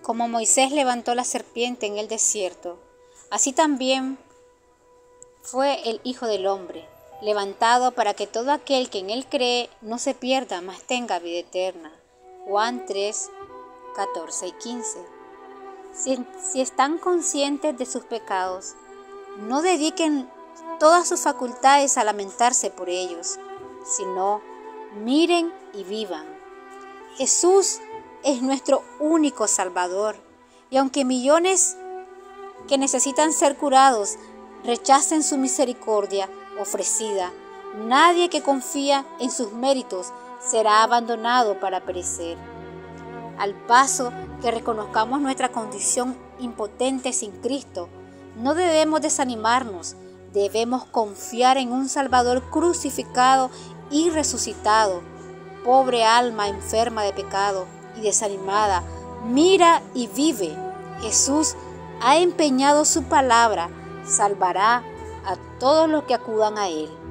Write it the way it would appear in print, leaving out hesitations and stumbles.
Como Moisés levantó la serpiente en el desierto, así también fue el Hijo del Hombre, levantado para que todo aquel que en él cree no se pierda, mas tenga vida eterna. Juan 3, 14 y 15. Si están conscientes de sus pecados, no dediquen todas sus facultades a lamentarse por ellos, sino miren y vivan. Jesús es nuestro único Salvador, y aunque millones que necesitan ser curados rechacen su misericordia ofrecida, nadie que confía en sus méritos será abandonado para perecer. Al paso que reconozcamos nuestra condición impotente sin Cristo, no debemos desanimarnos, debemos confiar en un Salvador crucificado y resucitado. Pobre alma enferma de pecado y desanimada, mira y vive. Jesús ha empeñado su palabra, salvará a todos los que acudan a Él.